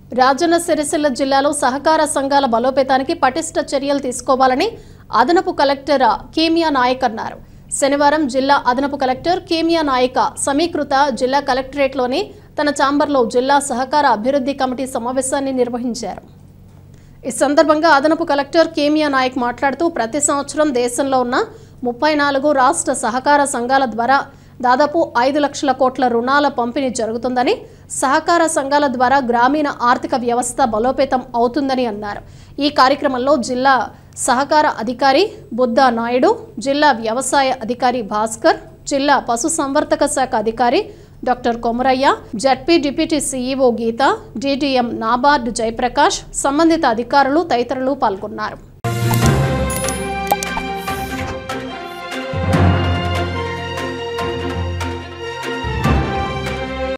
రాజన్న సిరిసిల్ల జిల్లాలో సహకార సంఘాల బలోపేతానికి పటిష్ట చర్యలు తీసుకోవాలని అదనపు కలెక్టర్ కేమియా నాయక్ అన్నారు. శనివారం జిల్లా అదనపు కలెక్టర్ కేమియా నాయక్ సమీకృత జిల్లా కలెక్టరేట్లోని తన ఛాంబర్లో జిల్లా సహకార అభివృద్ధి కమిటీ సమావేశాన్ని నిర్వహించారు. ఈ సందర్భంగా అదనపు కలెక్టర్ కేమియా నాయక్ మాట్లాడుతూ ప్రతి సంవత్సరం దేశంలో ఉన్న 34 రాష్ట్ర సహకార సంఘాల ద్వారా దాదాపు 5 లక్షల కోట్ల రుణాల పంపిణీ జరుగుతుందని, సహకార సంఘాల ద్వారా గ్రామీణ ఆర్థిక వ్యవస్థ బలోపేతం అవుతుందని అన్నారు. ఈ కార్యక్రమంలో జిల్లా సహకార అధికారి బుద్ధ నాయుడు, జిల్లా వ్యవసాయ అధికారి భాస్కర్, జిల్లా పశుసంవర్ధక శాఖ అధికారి doctor Komaraiah, ZP deputy CEO Geetha, DDM NABARD Jayaprakash, సంబంధిత అధికారులు తదితరులు పాల్గొన్నారు.